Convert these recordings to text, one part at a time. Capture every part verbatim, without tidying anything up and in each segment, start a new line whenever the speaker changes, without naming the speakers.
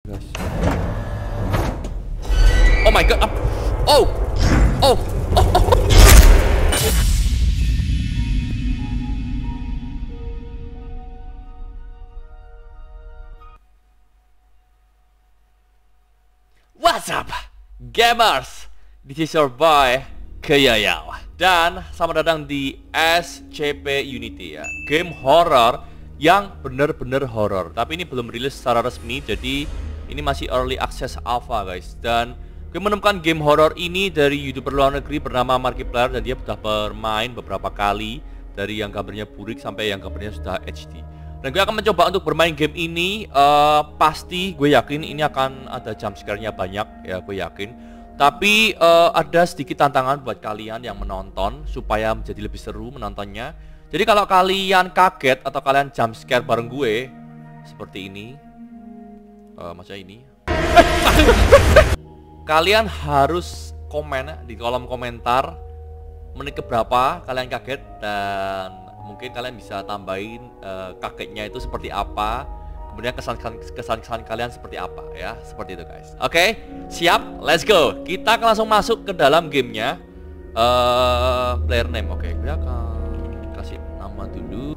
guys. Oh my god. Oh. Oh. Oh. Oh. What's up, gamers? This is your boy Kayayao. Dan selamat datang di S C P Unity ya. Game horror yang bener-bener horror. Tapi ini belum rilis secara resmi, jadi ini masih early access alpha guys. Dan gue menemukan game horror ini dari YouTuber luar negeri bernama Markiplier, dan dia sudah bermain beberapa kali, dari yang gambarnya burik sampai yang gambarnya sudah H D. Dan gue akan mencoba untuk bermain game ini. uh, Pasti gue yakin ini akan ada jump scare-nya banyak ya, gue yakin. Tapi uh, ada sedikit tantangan buat kalian yang menonton supaya menjadi lebih seru menontonnya. Jadi kalau kalian kaget atau kalian jump scare bareng gue seperti ini, uh, maksudnya ini, kalian harus komen di kolom komentar menit keberapa kalian kaget, dan mungkin kalian bisa tambahin uh, kagetnya itu seperti apa, kemudian kesan-kesan kalian seperti apa ya, seperti itu guys. Oke, okay, siap, let's go. Kita akan langsung masuk ke dalam gamenya. uh, Player name, oke, okay, gue akan kasih nama dulu.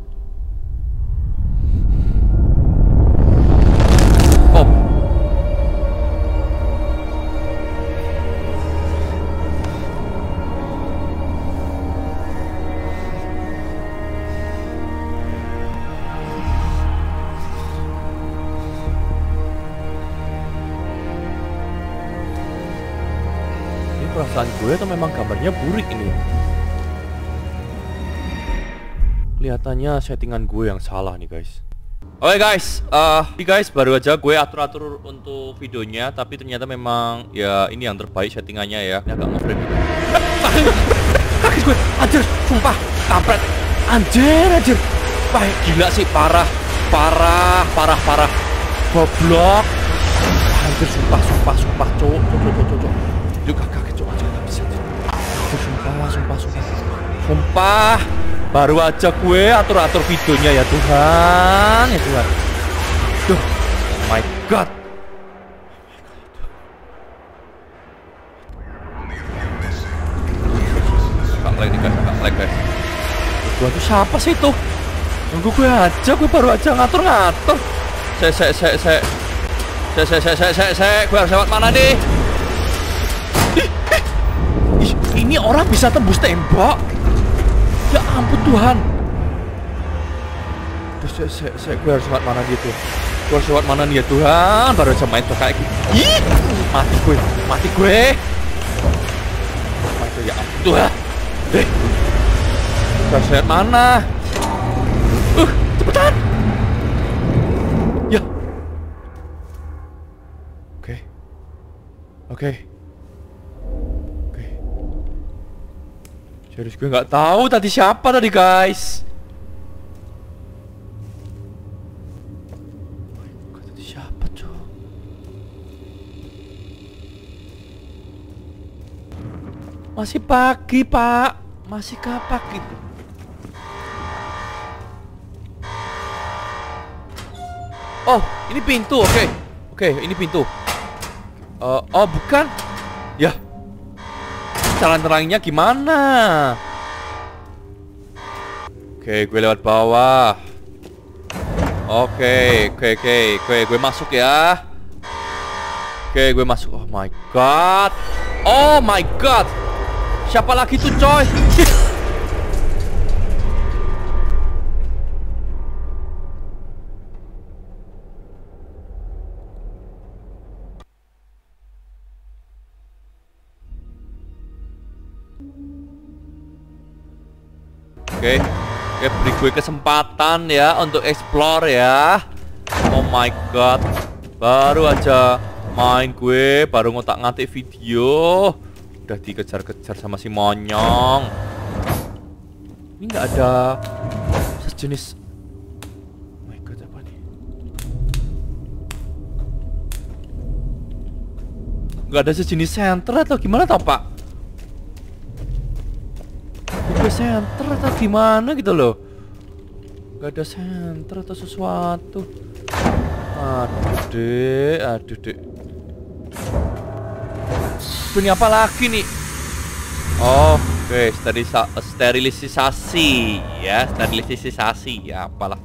Oh, perasaan gue atau memang gambarnya burik ini? Kelihatannya settingan gue yang salah nih guys. Oke okay, guys, uh, ini guys baru aja gue atur-atur untuk videonya, tapi ternyata memang ya ini yang terbaik settingannya ya. Ini agak nge-frame gitu. Kaki gue, anjir, sumpah, kampret, anjir, anjir, wah gila sih, parah, parah, parah, parah, goblok, anjir, sumpah, sumpah, sumpah, cowok, cowok, cowok, cowok, juga kaget cowok aja nggak bisa. Sumpah, sumpah, sumpah, sumpah. Baru aja gue atur-atur videonya ya Tuhan, ya Tuhan. Duh, oh my god. Gak lag nih guys, gak lag guys. Tuhan tuh siapa sih itu? Nunggu gue aja, gue baru aja ngatur-ngatur. Se, se, se, se, se, se, se, se, se, se, gue harus lewat mana nih? Ih, ih, ini orang bisa tembus tembok. Ya ampun Tuhan. Terus saya, saya, saya, gue harus lewat mana gitu? Gue harus lewat mana nih ya Tuhan? Baru aja main tuh kayak gini. Ih, mati gue, mati gue. Mati ya ampun Tuhan. Eh, gue harus lewat mana? Uh, cepetan. Ya. Oke, okay. oke. Okay. Serius gue nggak tahu tadi siapa tadi guys. Tadi siapa cow? Masih pagi pak, masih kah pagi? Oh ini pintu, oke, okay. oke okay, ini pintu. Uh, oh bukan, ya. Cara terangnya gimana? Oke, gue lewat bawah. Oke, oke, oke, oke, gue masuk ya. Oke, gue masuk. Oh my god. Oh my god. Siapa lagi tuh, coy? Oke, okay. Oke, okay, beri gue kesempatan ya untuk explore ya. Oh my god, baru aja main gue, baru ngotak-ngatik video, udah dikejar-kejar sama si monyong. Ini nggak ada sejenis. Oh my god, apa nih? Nggak ada sejenis center atau gimana tau pak? Center atau gimana gitu loh. Gak ada center atau sesuatu. Aduh dek, aduh dek. Ini apa lagi nih? Oh, oke, okay. Sterisa sterilisasi ya, sterilisasi ya, apalah.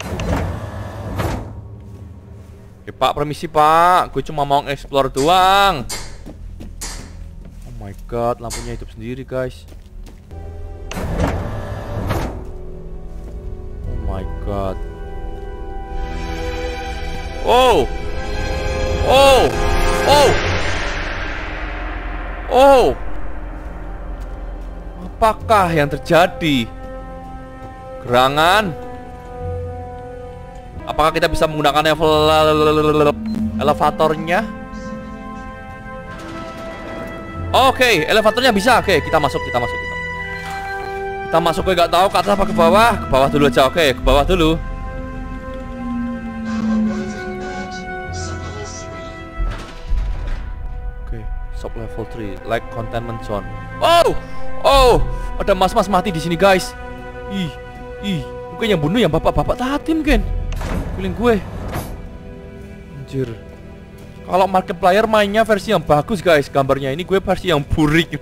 Oke, Pak, permisi Pak, gue cuma mau explore doang. Oh my god, lampunya hidup sendiri guys. Oh my god. Oh, oh, oh, oh. Apakah yang terjadi? Gerangan? Apakah kita bisa menggunakan elevatornya? Oke, okay, elevatornya bisa. Oke, okay, kita masuk, kita masuk, kita. Kita masuk. Gue nggak tahu ke atas apa ke bawah. Ke bawah dulu aja. Oke, okay, ke bawah dulu. Oke, okay, sub level three, like containment zone. Oh, oh, ada mas-mas mati di sini guys. Ih, ih, mungkin yang bunuh yang bapak-bapak tadi mungkin. Feeling gue. Anjir. Kalau Markiplier mainnya versi yang bagus guys, gambarnya ini gue versi yang burik.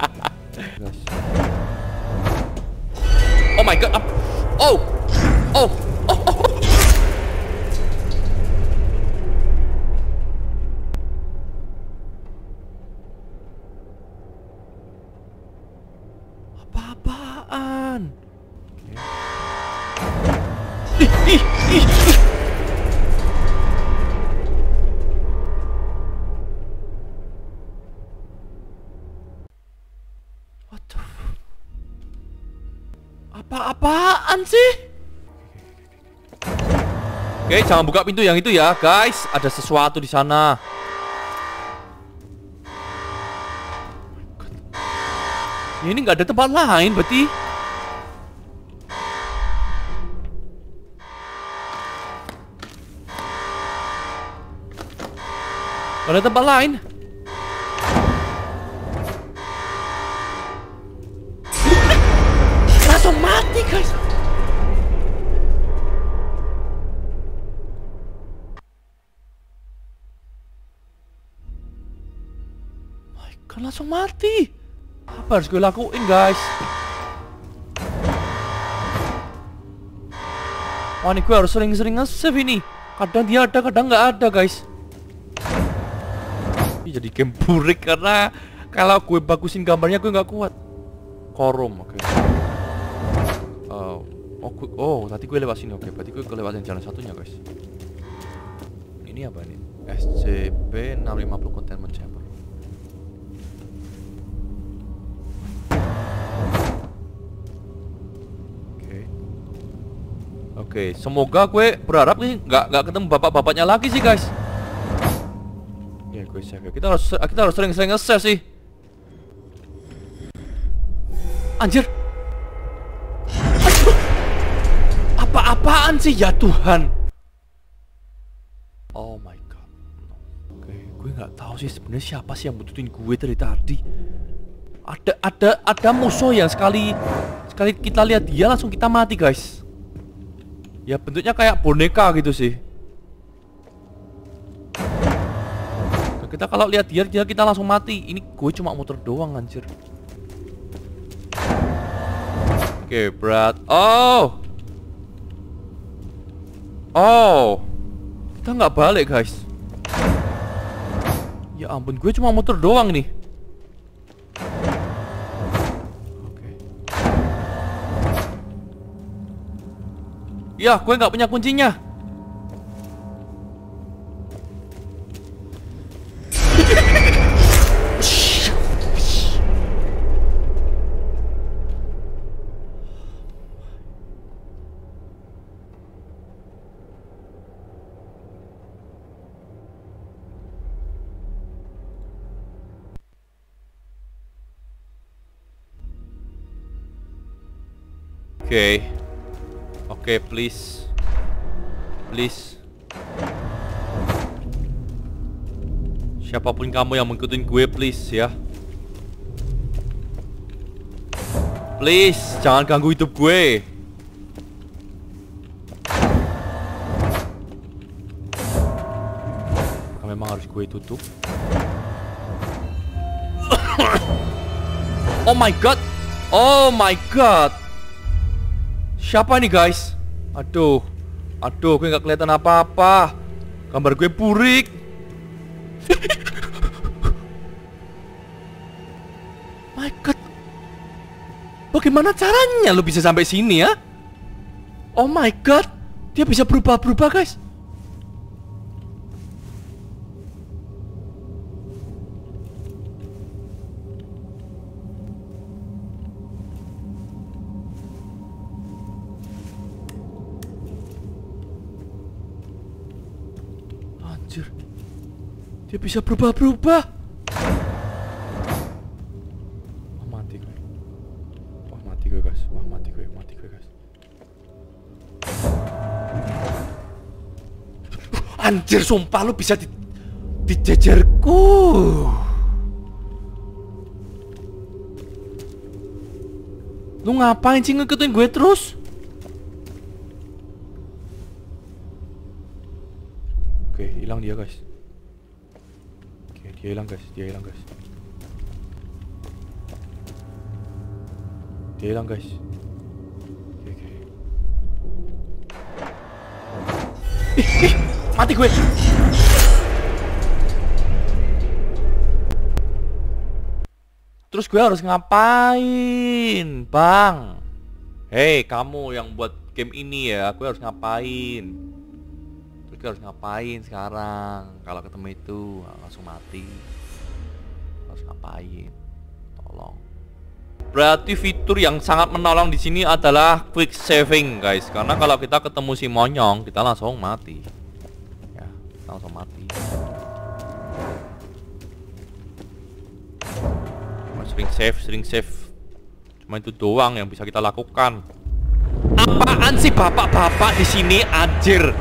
Oh my god. Oh. Oh. Oh. Oh. Apa-apaan? Ih, ih, ih. What the fuck? Apa-apaan sih? Oke, jangan buka pintu yang itu ya, guys. Ada sesuatu di sana. Ya, ini nggak ada tempat lain berarti. Gak ada tempat lain. Langsung mati guys. My God, langsung mati. Apa harus gue lakuin guys? Wah, ini gue harus sering-sering nge-save ini. Kadang dia ada, kadang nggak ada guys. Jadi game burik karena kalau gue bagusin gambarnya gue nggak kuat. Korum, oke. Okay. Oh, oh, gue, oh, tadi gue lewat sini, oke. Okay. Berarti gue kelewatin jalan satunya, guys. Ini apa nih? S C P enam lima nol Containment Chamber. Oke, okay. oke. Okay. Semoga gue berharap nih nggak nggak ketemu bapak-bapaknya lagi sih, guys. Ya, gue save. Kita harus kita harus sering-sering nge-save sih. Anjir. Apa-apaan sih ya Tuhan? Oh my god. Oke, gue nggak tahu sih sebenarnya siapa sih yang butuhin gue dari tadi. Ada ada ada musuh yang sekali sekali kita lihat dia langsung kita mati, guys. Ya bentuknya kayak boneka gitu sih. Kita kalau lihat dia, dia kita langsung mati. Ini gue cuma muter doang anjir. Oke, okay, berat. Oh. Oh. Kita nggak balik, guys. Ya ampun, gue cuma muter doang nih. Oke. Okay. Ya, gue nggak punya kuncinya. Oke, okay. Oke, okay, please, please. Siapapun kamu yang mengikutin gue, please ya. Please, jangan ganggu hidup gue. gue tutup. Oh my god. Oh my god. Siapa ini guys? Aduh. Aduh, gue gak kelihatan apa-apa. Gambar gue burik. My god. Bagaimana caranya lu bisa sampai sini ya? Oh my god. Dia bisa berubah-berubah guys. Anjir. Dia bisa berubah-berubah. Wah, mati gue. Wah, mati gue guys. Wah, mati gue, mati gue guys. Anjir, sumpah lu bisa di dijejerku. Lu ngapain sih ngikutin gue terus? Oke, hilang dia guys. Oke, dia hilang guys, dia hilang guys. Dia hilang guys. Oke, oke. Ih, ih, mati gue. Terus gue harus ngapain, Bang? Hei, kamu yang buat game ini ya, gue harus ngapain? Terus gue harus ngapain sekarang? Kalau ketemu itu langsung mati. Harus ngapain? Tolong. Berarti fitur yang sangat menolong di sini adalah quick saving, guys. Karena kalau kita ketemu si monyong, kita langsung mati. Ya, kita langsung mati. Sering save, sering save. Cuma itu doang yang bisa kita lakukan. Apaan sih bapak-bapak di sini, anjir?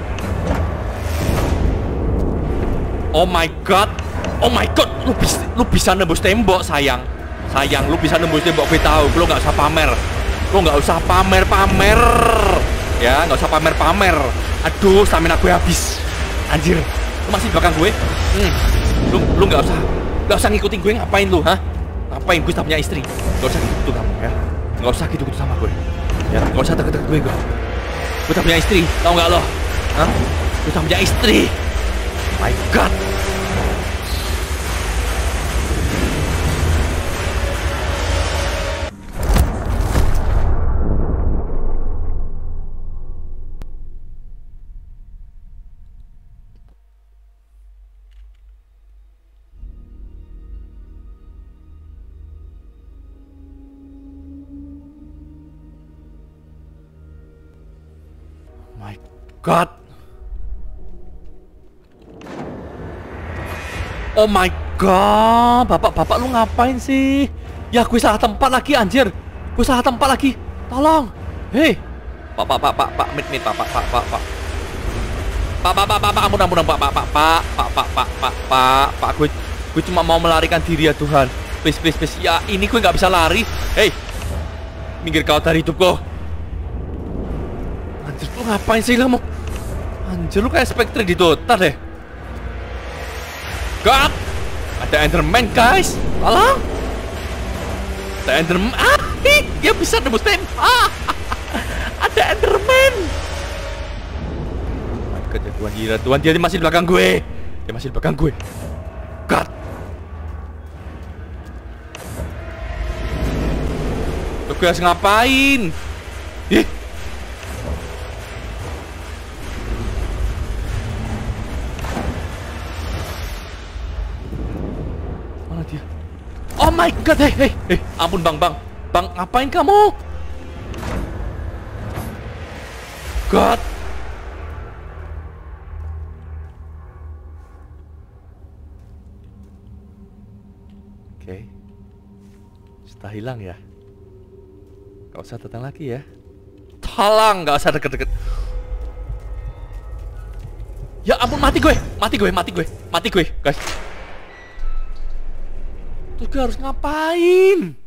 Oh my god, oh my god, lu bisa, lu bisa nembus tembok, sayang, sayang, lu bisa nembus tembok, gue tahu. Lu nggak usah pamer, lu nggak usah pamer-pamer, ya, nggak usah pamer-pamer. Aduh, stamina gue habis, anjir. Lu masih di belakang gue, hmm. lu, lu nggak usah, nggak usah ngikutin gue, ngapain lu, hah? Ngapain? Gue sudah punya istri. Gak usah gitu-gitu kamu ya. Gak usah gitu-gitu sama gue. Ya, gak usah deket-deket gue gue. Gue sudah punya istri. Tahu gak lo? Hah? Gue sudah punya istri. My god. My god. Oh my god. Bapak-bapak lu ngapain sih? Ya, gue salah tempat lagi, anjir. Gue salah tempat lagi. Tolong. Hei. Pak, pak, pak, pak, pak, mit, mit, pak, pak, pak, pak, pak. Pak, pak, pak, pak, pak, ampun, ampun, pak, pak, pak, pak, pak, pak, pak, pak, pak, pak, gue, gue cuma mau melarikan diri ya Tuhan. Please, please, please. Ya, ini gue nggak bisa lari. Hei. Minggir kau dari hidupku. Anjir, lu ngapain sih kamu? Anjir, lu kayak Spectre di Dota deh. God! Ada Enderman, guys. Tolong. Ada Enderman. Ah, hih, dia bisa nembus tembok. Ah, ada Enderman. Oh my god, ya Tuhan, gila. Tuhan, dia masih di belakang gue. Dia masih di belakang gue. God. Tuh, gue harus ngapain? Ih. Oh my god, hei, hei, hei, ampun bang, bang, bang, ngapain kamu? God. Oke, okay. Sudah hilang ya? Gak usah datang lagi ya? Tolong, gak usah deket-deket. Ya ampun, mati gue, mati gue, mati gue, mati gue, guys. Terus gue harus ngapain?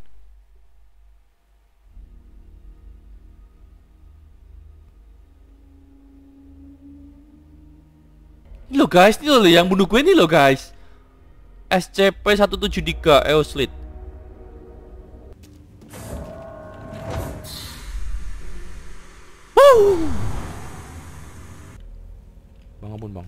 Loh, loh guys, ini loh yang bunuh gue ini loh guys. S C P seratus tujuh puluh tiga Eoslit. Wuh. Bang, ampun bang.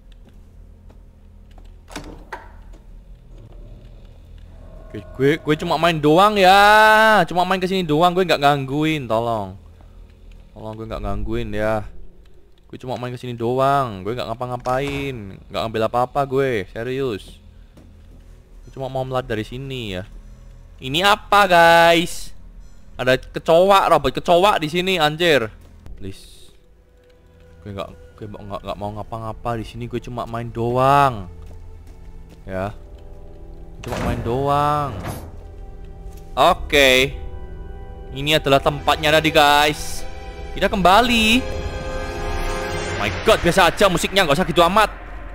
Oke, gue gue cuma main doang ya, cuma main kesini doang, gue nggak gangguin, tolong, tolong gue nggak gangguin ya. Gue cuma main kesini doang, gue nggak ngapa-ngapain, nggak ngambil apa-apa gue, serius. Gue cuma mau melat dari sini ya. Ini apa guys? Ada kecoa, robot kecoa di sini, anjir. Please, gue nggak gue nggak nggak mau ngapa-ngapa di sini, gue cuma main doang, ya. Cuma main doang. Oke, okay. Ini adalah tempatnya tadi guys. Kita kembali. My god, biasa aja musiknya, nggak usah gitu amat.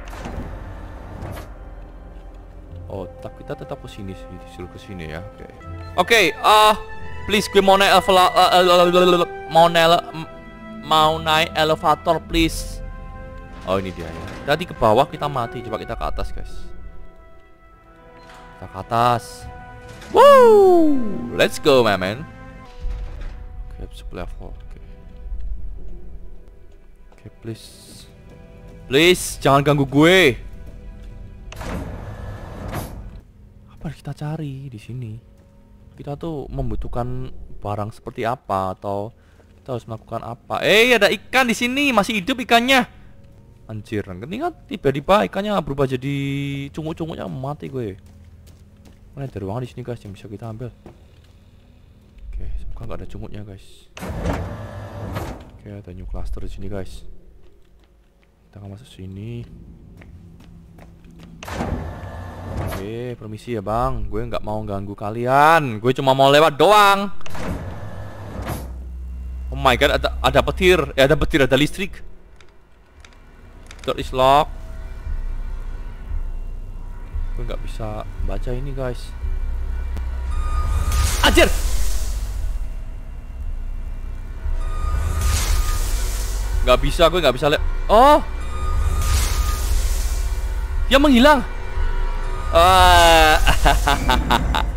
Oh, tetap kita tetap ke sini sih, disuruh ke sini ya. Oke. Okay. Oke, okay, ah, uh, please gue mau naik elevator, uh, mau naik mau naik elevator please. Oh, ini dia ya. Tadi ke bawah kita mati, coba kita ke atas guys. Kita ke atas. Woo! Let's go, my man. Oke, okay, level. Oke. Okay. Oke, okay, please. Please, jangan ganggu gue. Apa kita cari di sini? Kita tuh membutuhkan barang seperti apa atau kita harus melakukan apa? Eh, ada ikan di sini, masih hidup ikannya. Anjir, ketika tiba-tiba ikannya berubah jadi cunguk-cunguknya, mati gue. Mana ada ruangan di sini guys yang bisa kita ambil. Oke, semoga nggak ada cungutnya guys. Oke, ada new cluster di sini guys. Kita akan masuk sini. Oke, permisi ya bang, gue nggak mau ganggu kalian. Gue cuma mau lewat doang. Oh my god, ada ada petir, ya ada petir, ada listrik. Door is locked. Gue nggak bisa baca ini guys. Anjir! Nggak bisa, gue nggak bisa lihat. Oh, dia menghilang. Ah,